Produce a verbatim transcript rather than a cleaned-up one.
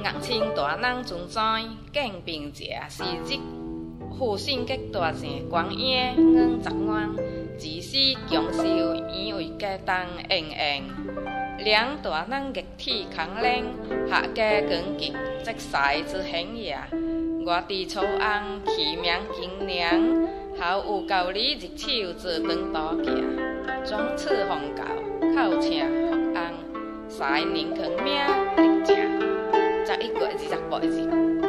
硬青大人存在，见并食时日。父亲结大城光野五十万，自私强受以为家当闲闲。两大人热体空冷，下家光吉即赛之행也。我伫草翁起名金娘，好有教你日手做长途行。装刺奉教，口请福翁，三年扛命立正。十一月二十八日。